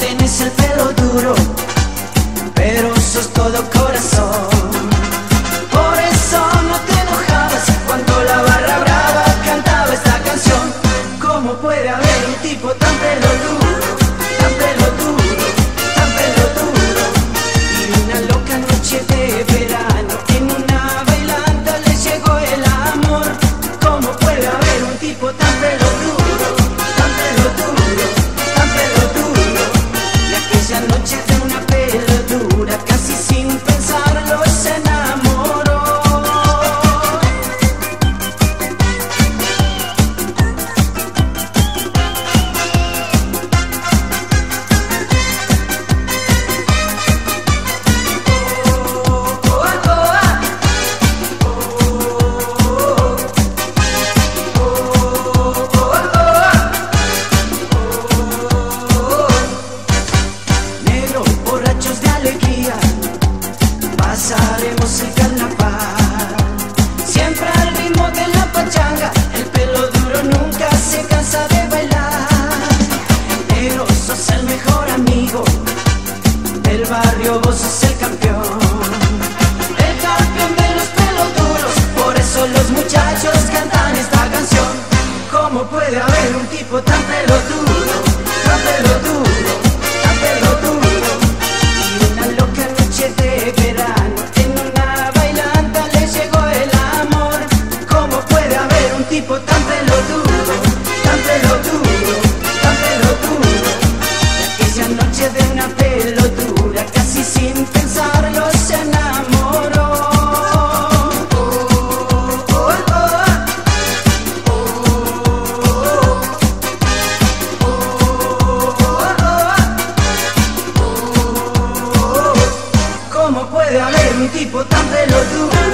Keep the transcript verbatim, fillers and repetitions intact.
tenés el pelo duro, pero sos todo corazón. Por eso no te enojabas cuando la barra brava cantaba esta canción. ¿Cómo puede haber un tipo tan pelo duro, tan pelo duro, tan pelo duro? Y una loca noche de verano, en una bailanta le llegó el amor. ¿Cómo puede haber un tipo tan pelo duro, tan pelo duro, tan pelo duro? Y aquella noche de una pelo dura, casi sin pensarlo se enamoró. Negros borrachos de alegría, pasaremos el carnaval. Siempre al ritmo de la pachanga, el pelo duro nunca se cansa de bailar. Negro, sos el mejor amigo del barrio, vos sos el campeón, el campeón de los pelos duros. Por eso los muchachos cantan esta canción. ¿Cómo puede haber un tipo tan pelo duro, tan pelo duro, tan pelo duro? Y una loca noche de verano, en una bailanta le llegó el amor. ¿Cómo puede haber un tipo tan pelo duro, tan pelo duro, tan pelo duro? Y aquella noche de una pelo dura, casi sin pensarlo se enamoró. ¿Cómo puede haber un tipo tan pelo duro?